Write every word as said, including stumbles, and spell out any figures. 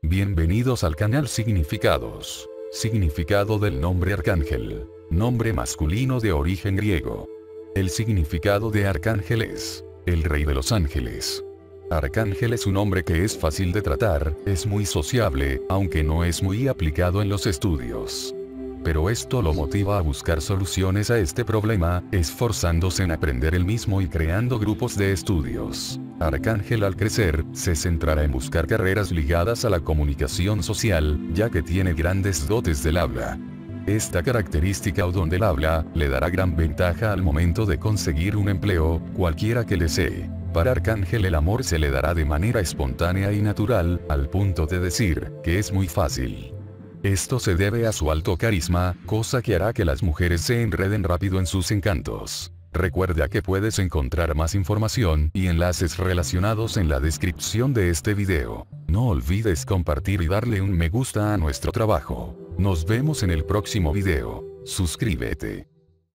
Bienvenidos al canal Significados. Significado del nombre Arcángel. Nombre masculino de origen griego. El significado de Arcángel es: el rey de los ángeles. Arcángel es un hombre que es fácil de tratar, es muy sociable, aunque no es muy aplicado en los estudios. Pero esto lo motiva a buscar soluciones a este problema, esforzándose en aprender él mismo y creando grupos de estudios. Arcángel al crecer, se centrará en buscar carreras ligadas a la comunicación social, ya que tiene grandes dotes del habla. Esta característica o don del habla, le dará gran ventaja al momento de conseguir un empleo, cualquiera que desee. Para Arcángel el amor se le dará de manera espontánea y natural, al punto de decir, que es muy fácil. Esto se debe a su alto carisma, cosa que hará que las mujeres se enreden rápido en sus encantos. Recuerda que puedes encontrar más información y enlaces relacionados en la descripción de este video. No olvides compartir y darle un me gusta a nuestro trabajo. Nos vemos en el próximo video. Suscríbete.